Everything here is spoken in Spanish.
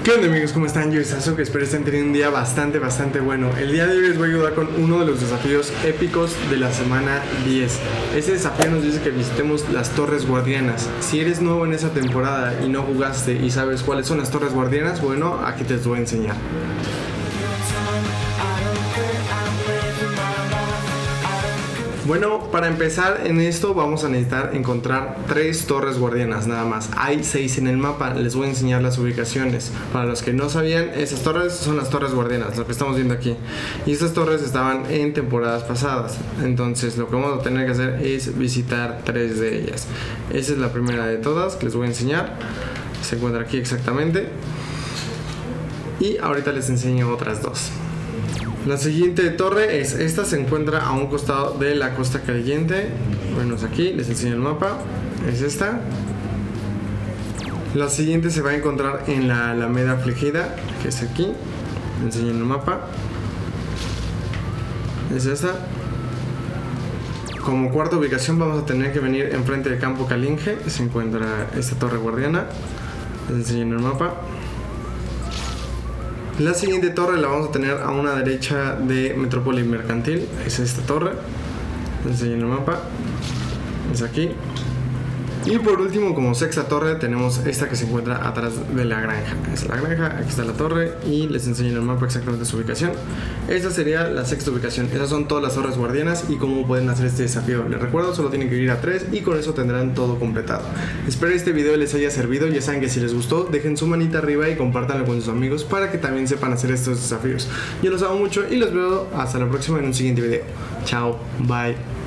¿Qué onda, amigos? ¿Cómo están? Yo soy Sasuke, espero estén teniendo un día bastante bueno. El día de hoy les voy a ayudar con uno de los desafíos épicos de la semana 10. Este desafío nos dice que visitemos las Torres Guardianas. Si eres nuevo en esa temporada y no jugaste y sabes cuáles son las Torres Guardianas, bueno, aquí te las voy a enseñar. Bueno, para empezar en esto vamos a necesitar encontrar 3 torres guardianas nada más. Hay 6 en el mapa, les voy a enseñar las ubicaciones. Para los que no sabían, esas torres son las torres guardianas, lo que estamos viendo aquí. Y estas torres estaban en temporadas pasadas. Entonces lo que vamos a tener que hacer es visitar 3 de ellas. Esa es la primera de todas que les voy a enseñar. Se encuentra aquí exactamente. Y ahorita les enseño otras 2. La siguiente torre es esta, se encuentra a un costado de la costa caliente. Bueno, es aquí, les enseño el mapa. Es esta. La siguiente se va a encontrar en la Alameda Afligida, que es aquí. Les enseño el mapa. Es esta. Como cuarta ubicación vamos a tener que venir enfrente del campo Kalinge. Se encuentra esta torre guardiana. Les enseño el mapa. La siguiente torre la vamos a tener a una derecha de Metrópoli Mercantil. Es esta torre. Les enseño el mapa. Es aquí. Y por último, como sexta torre, tenemos esta que se encuentra atrás de la granja. Es la granja, aquí está la torre y les enseño en el mapa exactamente su ubicación. Esta sería la sexta ubicación. Esas son todas las torres guardianas y cómo pueden hacer este desafío. Les recuerdo, solo tienen que ir a 3 y con eso tendrán todo completado. Espero este video les haya servido. Ya saben que si les gustó, dejen su manita arriba y compártanlo con sus amigos para que también sepan hacer estos desafíos. Yo los amo mucho y los veo hasta la próxima en un siguiente video. Chao, bye.